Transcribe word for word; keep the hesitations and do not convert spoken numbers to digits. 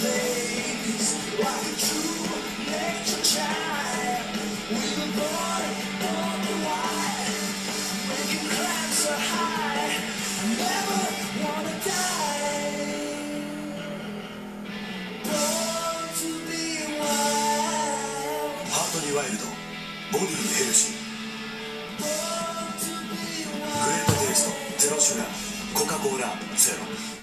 ワイルド、ボディヘルシー、グレートテイスト、ゼロシュガー、コカ・コーラゼロ。